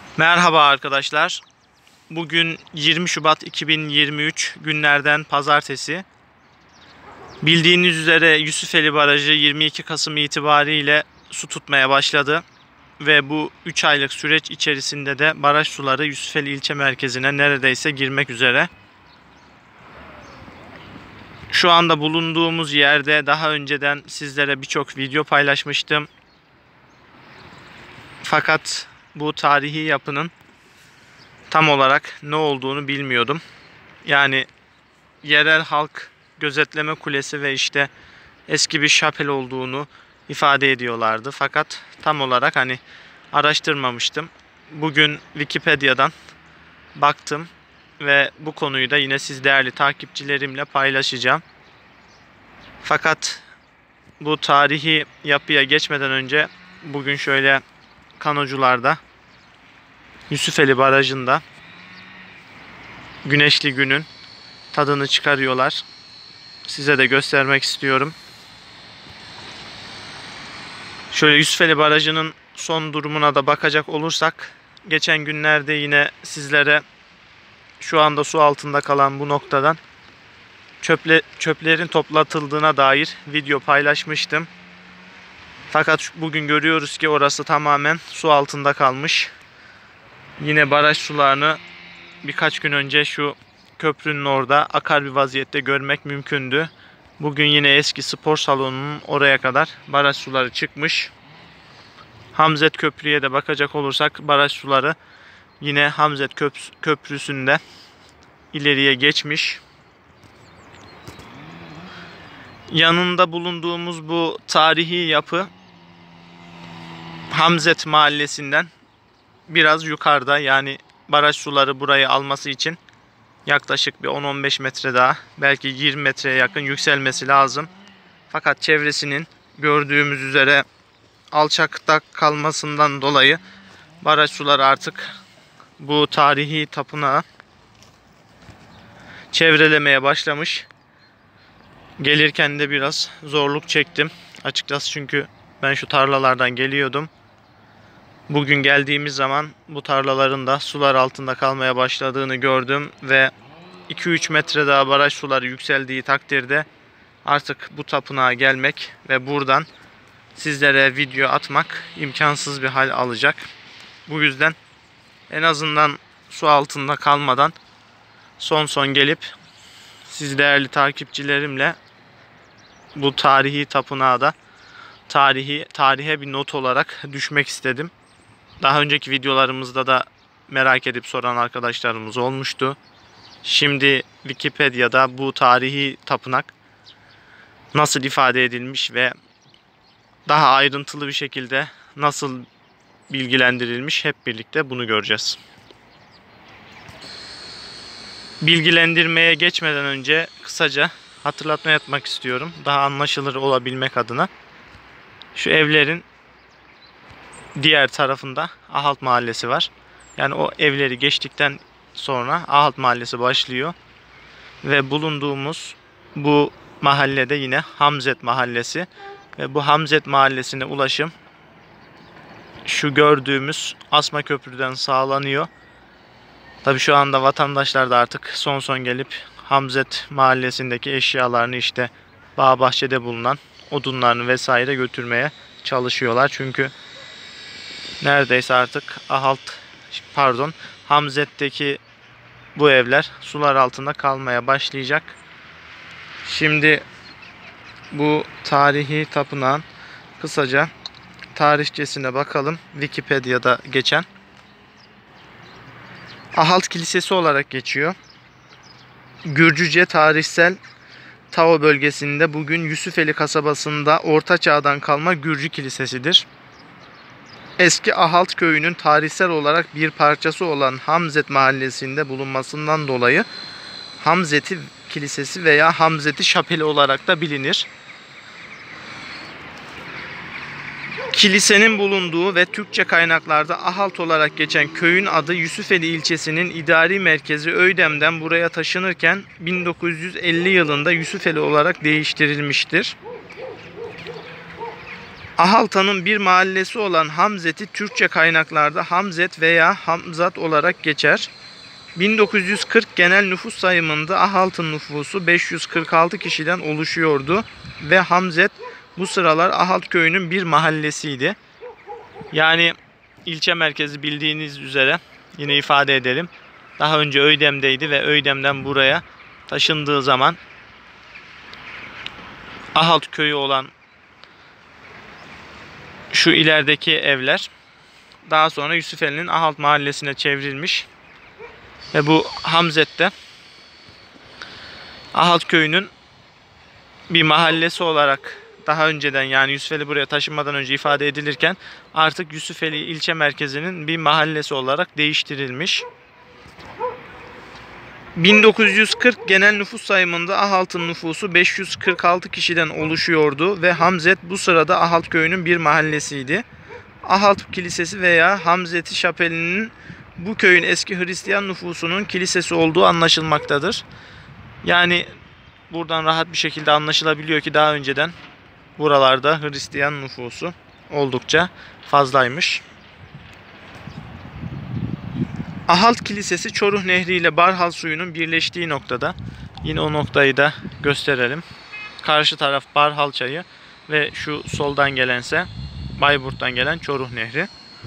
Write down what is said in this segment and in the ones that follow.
Merhaba arkadaşlar. Bugün 20 Şubat 2023 günlerden pazartesi. Bildiğiniz üzere Yusufeli Barajı 22 Kasım itibariyle su tutmaya başladı. Ve bu 3 aylık süreç içerisinde de baraj suları Yusufeli ilçe merkezine neredeyse girmek üzere. Şu anda bulunduğumuz yerde daha önceden sizlere birçok video paylaşmıştım. Fakat bu tarihi yapının tam olarak ne olduğunu bilmiyordum. Yani yerel halk gözetleme kulesi ve işte eski bir şapel olduğunu ifade ediyorlardı. Fakat tam olarak araştırmamıştım. Bugün Wikipedia'dan baktım ve bu konuyu da yine siz değerli takipçilerimle paylaşacağım. Fakat bu tarihi yapıya geçmeden önce bugün şöyle Kanocular'da Yusufeli Barajı'nda güneşli günün tadını çıkarıyorlar. Size de göstermek istiyorum. Şöyle Yusufeli Barajı'nın son durumuna da bakacak olursak, geçen günlerde yine sizlere şu anda su altında kalan bu noktadan çöplerin toplatıldığına dair video paylaşmıştım. Fakat bugün görüyoruz ki orası tamamen su altında kalmış. Yine baraj sularını birkaç gün önce şu köprünün orada akar bir vaziyette görmek mümkündü. Bugün yine eski spor salonunun oraya kadar baraj suları çıkmış. Hamzet Köprü'ye de bakacak olursak baraj suları yine Hamzet Köprüsü'nde ileriye geçmiş. Yanında bulunduğumuz bu tarihi yapı Hamzet Mahallesi'nden biraz yukarıda, yani baraj suları burayı alması için yaklaşık bir 10-15 metre daha, belki 20 metreye yakın yükselmesi lazım. Fakat çevresinin gördüğümüz üzere alçakta kalmasından dolayı baraj suları artık bu tarihi tapınağı çevrelemeye başlamış. Gelirken de biraz zorluk çektim açıkçası, çünkü ben şu tarlalardan geliyordum. Bugün geldiğimiz zaman bu tarlaların da sular altında kalmaya başladığını gördüm ve 2-3 metre daha baraj suları yükseldiği takdirde artık bu tapınağa gelmek ve buradan sizlere video atmak imkansız bir hal alacak. Bu yüzden en azından su altında kalmadan son gelip siz değerli takipçilerimle bu tarihi tapınağa da tarihe bir not olarak düşmek istedim. Daha önceki videolarımızda da merak edip soran arkadaşlarımız olmuştu. Şimdi Wikipedia'da bu tarihi tapınak nasıl ifade edilmiş ve daha ayrıntılı bir şekilde nasıl bilgilendirilmiş, hep birlikte bunu göreceğiz. Bilgilendirmeye geçmeden önce kısaca hatırlatma yapmak istiyorum. Daha anlaşılır olabilmek adına. Şu evlerin diğer tarafında Ahalt Mahallesi var. Yani o evleri geçtikten sonra Ahalt Mahallesi başlıyor. Ve bulunduğumuz bu mahallede yine Hamzet Mahallesi. Ve bu Hamzet Mahallesi'ne ulaşım şu gördüğümüz Asma Köprü'den sağlanıyor. Tabii şu anda vatandaşlar da artık son gelip Hamzet Mahallesi'ndeki eşyalarını, işte bağ bahçede bulunan odunlarını vesaire götürmeye çalışıyorlar. Çünkü neredeyse artık Hamzet'teki bu evler sular altında kalmaya başlayacak. Şimdi bu tarihi tapınağın kısaca tarihçesine bakalım. Wikipedia'da geçen Ahalt Kilisesi olarak geçiyor. Gürcüce tarihsel Tao bölgesinde bugün Yusufeli kasabasında Orta Çağ'dan kalma Gürcü kilisesidir. Eski Ahalt köyünün tarihsel olarak bir parçası olan Hamzet mahallesinde bulunmasından dolayı Hamzeti Kilisesi veya Hamzeti Şapeli olarak da bilinir. Kilisenin bulunduğu ve Türkçe kaynaklarda Ahalt olarak geçen köyün adı Yusufeli ilçesinin idari merkezi Öydem'den buraya taşınırken 1950 yılında Yusufeli olarak değiştirilmiştir. Ahalta'nın bir mahallesi olan Hamzet'i Türkçe kaynaklarda Hamzet veya Hamzat olarak geçer. 1940 genel nüfus sayımında Ahalt'ın nüfusu 546 kişiden oluşuyordu ve Hamzet bu sıralar Ahalt köyünün bir mahallesiydi. Yani ilçe merkezi, bildiğiniz üzere, yine ifade edelim. Daha önce Öydem'deydi ve Öydem'den buraya taşındığı zaman Ahalt köyü olan şu ilerideki evler daha sonra Yusufeli'nin Ahalt mahallesine çevrilmiş. Ve bu Hamzet'te Ahalt köyünün bir mahallesi olarak daha önceden, yani Yusufeli buraya taşınmadan önce ifade edilirken artık Yusufeli ilçe merkezinin bir mahallesi olarak değiştirilmiş. 1940 genel nüfus sayımında Ahalt'ın nüfusu 546 kişiden oluşuyordu ve Hamzet bu sırada Ahalt köyünün bir mahallesiydi. Ahalt Kilisesi veya Hamzeti Şapeli'nin bu köyün eski Hristiyan nüfusunun kilisesi olduğu anlaşılmaktadır. Yani buradan rahat bir şekilde anlaşılabiliyor ki daha önceden buralarda Hristiyan nüfusu oldukça fazlaymış. Ahalt Kilisesi Çoruh Nehri ile Barhal suyunun birleştiği noktada. Yine o noktayı da gösterelim. Karşı taraf Barhal çayı ve şu soldan gelense Bayburt'tan gelen Çoruh Nehri.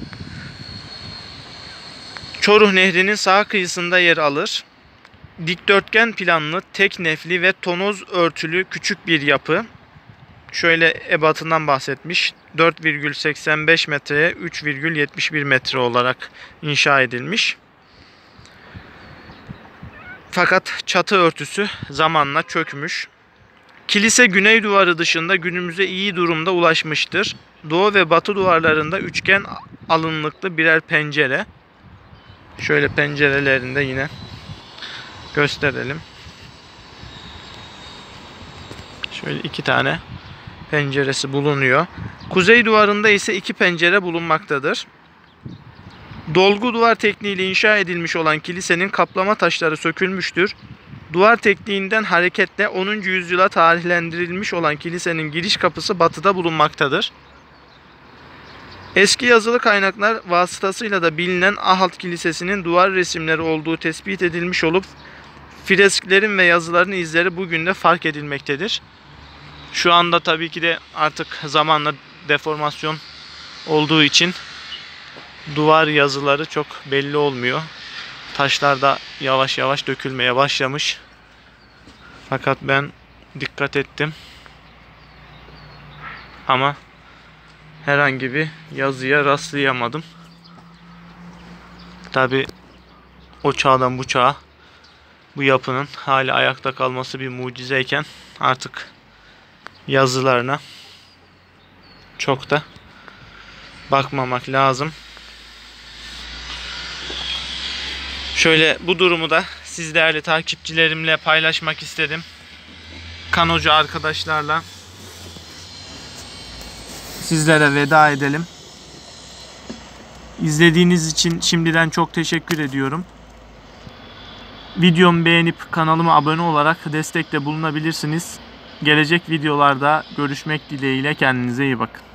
Çoruh Nehri'nin sağ kıyısında yer alır. Dikdörtgen planlı, tek nefli ve tonoz örtülü küçük bir yapı. Şöyle ebatından bahsetmiş. 4,85 metreye 3,71 metre olarak inşa edilmiş. Fakat çatı örtüsü zamanla çökmüş. Kilise güney duvarı dışında günümüze iyi durumda ulaşmıştır. Doğu ve batı duvarlarında üçgen alınlıklı birer pencere. Şöyle pencerelerinde yine gösterelim. Şöyle 2 tane penceresi bulunuyor. Kuzey duvarında ise 2 pencere bulunmaktadır. Dolgu duvar tekniğiyle inşa edilmiş olan kilisenin kaplama taşları sökülmüştür. Duvar tekniğinden hareketle 10. yüzyıla tarihlendirilmiş olan kilisenin giriş kapısı batıda bulunmaktadır. Eski yazılı kaynaklar vasıtasıyla da bilinen Ahalt Kilisesi'nin duvar resimleri olduğu tespit edilmiş olup fresklerin ve yazıların izleri bugün de fark edilmektedir. Şu anda tabii ki de artık zamanla deformasyon olduğu için duvar yazıları çok belli olmuyor. Taşlar da yavaş yavaş dökülmeye başlamış. Fakat ben dikkat ettim. Ama herhangi bir yazıya rastlayamadım. Tabii o çağdan bu çağa bu yapının hala ayakta kalması bir mucizeyken artık yazılarına çok da bakmamak lazım. Şöyle bu durumu da siz değerli takipçilerimle paylaşmak istedim. Kanocu arkadaşlarla sizlere veda edelim. İzlediğiniz için şimdiden çok teşekkür ediyorum. Videomu beğenip kanalıma abone olarak destekte bulunabilirsiniz. Gelecek videolarda görüşmek dileğiyle, kendinize iyi bakın.